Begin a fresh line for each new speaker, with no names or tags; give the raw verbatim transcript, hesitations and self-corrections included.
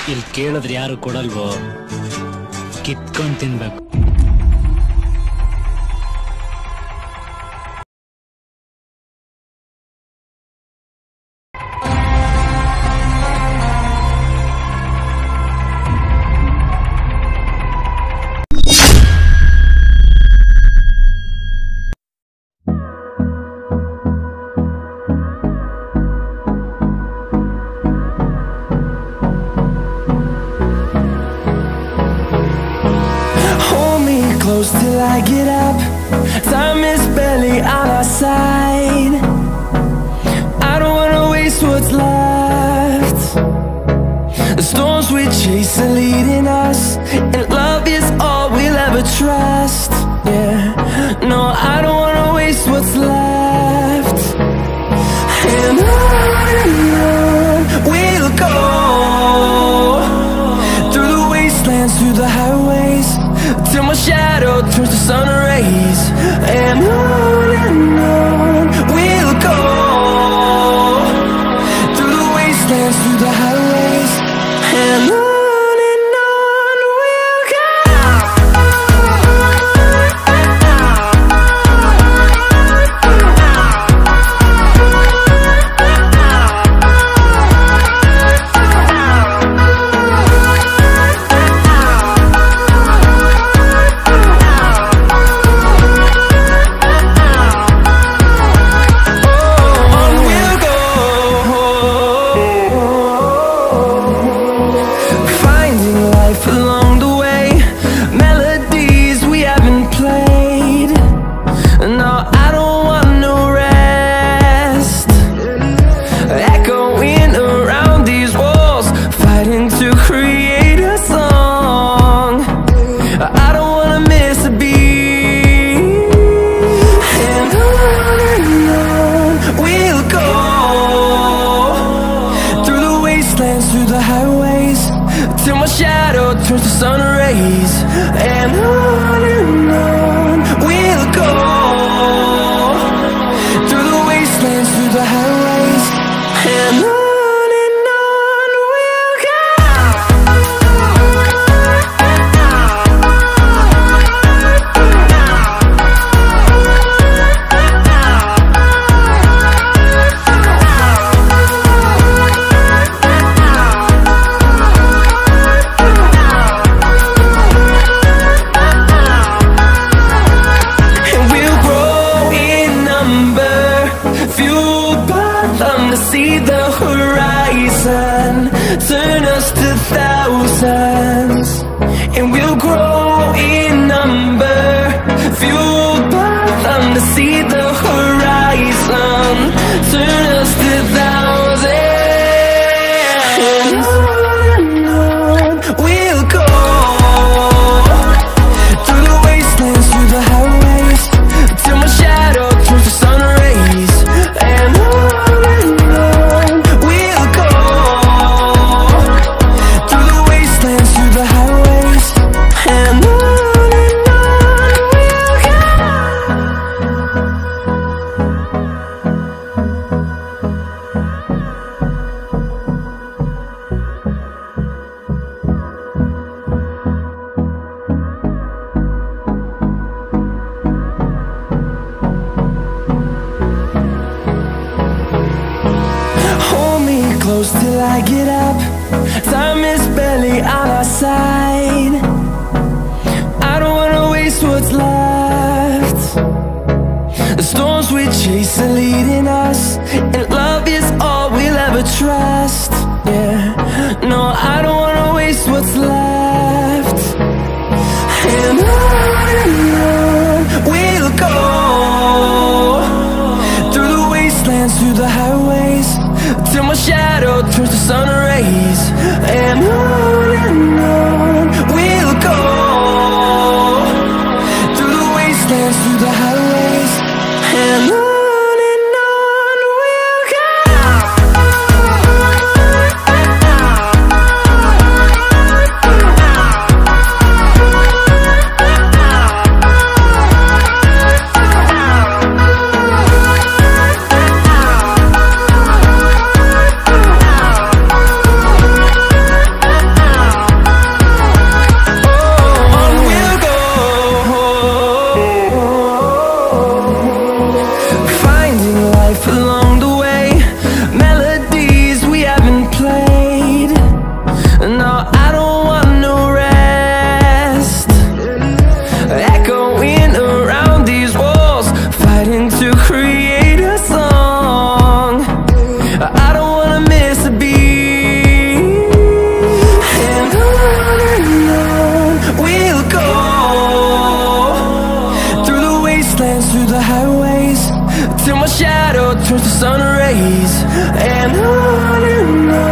ಇಲ್ಲಿ ಕೇಳಿದ್ರೆ ಯಾರು ಕೊಡಲ್ವೋ, ಕಿತ್ಕೊಂಡು ತಿನ್ಬೇಕು.
Till I get up, time is barely on our side. I don't wanna waste what's left. The storms we chase are leading us, and love is all we'll ever trust. Yeah, no, I don't wanna waste what's left. And on and on we'll go, through the wastelands, through the highways, till my shadow turns to sun rays. And on and on we'll go, through the wastelands, through the highways, and on. Through the highways, till my shadow turns to sun rays. And on and on we'll go, through the wastelands, through the highways, and on. See the horizon, turn us to thousands, and we'll grow in number, fueled by them. To see the horizon, turn us to thousands, and on and on we'll go, through the wastelands, through the highways, till my shadow turns to sun rays. And on till I get up, time is barely on our side. I don't wanna waste what's left. The storms we chase are leading us, and love is all we'll ever trust. Yeah, no, I don't wanna waste what's left. And on and on we'll go, through the wastelands, through the highways, till my shadow turns to sun rays. And on and on we'll go, through the wastelands, through the highways, and on. I don't wanna miss a beat. And on and on we'll go, through the wastelands, through the highways, till my shadow turns to sun rays. And on and on